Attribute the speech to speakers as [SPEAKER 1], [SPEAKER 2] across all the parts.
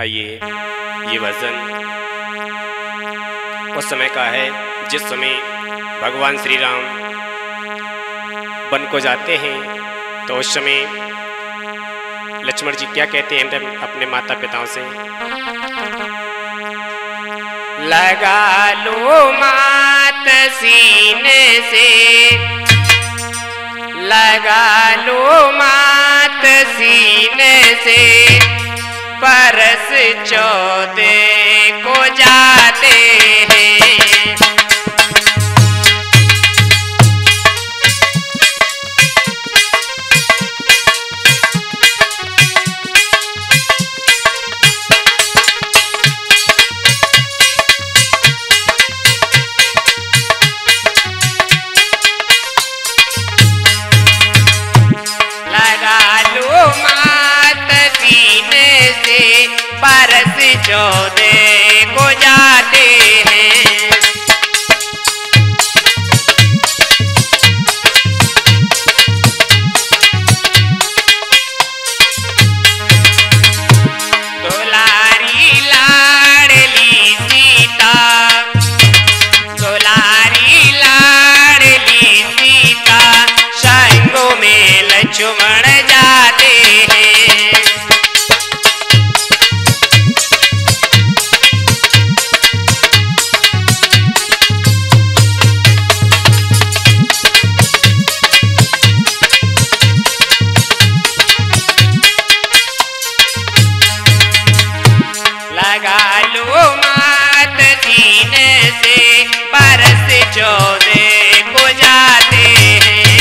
[SPEAKER 1] आइए, ये भजन उस समय का है जिस समय भगवान श्री राम वन को जाते हैं। तो उस समय लक्ष्मण जी क्या कहते हैं अपने माता पिताओं से? लगा लो मात सीने से, लगा लो मात सीने से, बरस 14 को जाते हैं। बरस 14 को जाते हैं। दुलारी लाडली सीता, दुलारी लाडली सीता, संगों में लक्ष्मण जाते हैं। लगा लो मात सीने से, बरस 14 को जाते हैं।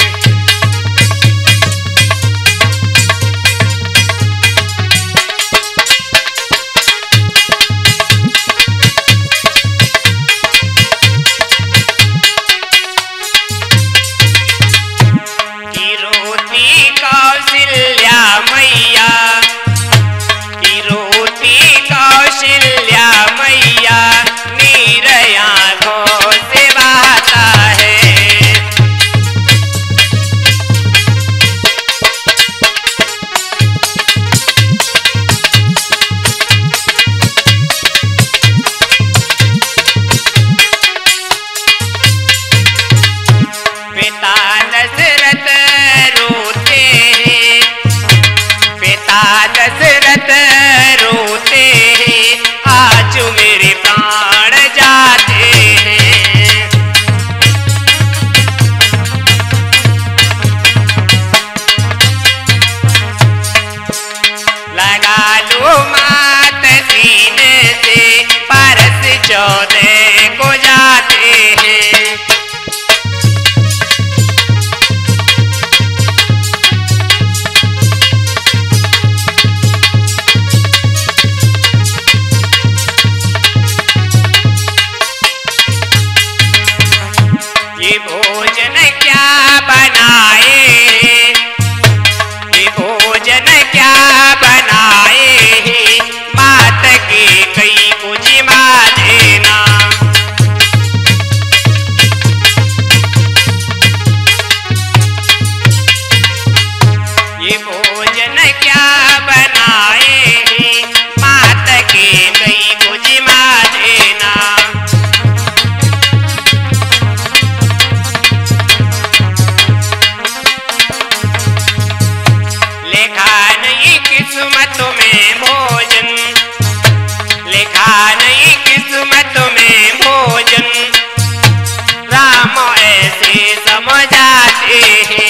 [SPEAKER 1] की रोती कौशल्या मैया, की रोती कौशल्या मैया, नीर आँखों से बहता है। पिता दशरथ रोते हैं, पिता दशरथ रोते हैं, आज मेरे प्राण जाते हैं। लगा लो मात सीने से, बरस 14 को जाते हैं। ये भोजन क्या बनाए, ये भोजन क्या बनाए, मात के कई को जिमा देना। ये भोजन क्या बनाए, मात के कई को जिमा देना। लिखा नहीं किस्मत में भोजन, लिखा नहीं किस्मत में भोजन, राम ऐसे समझाते हैं।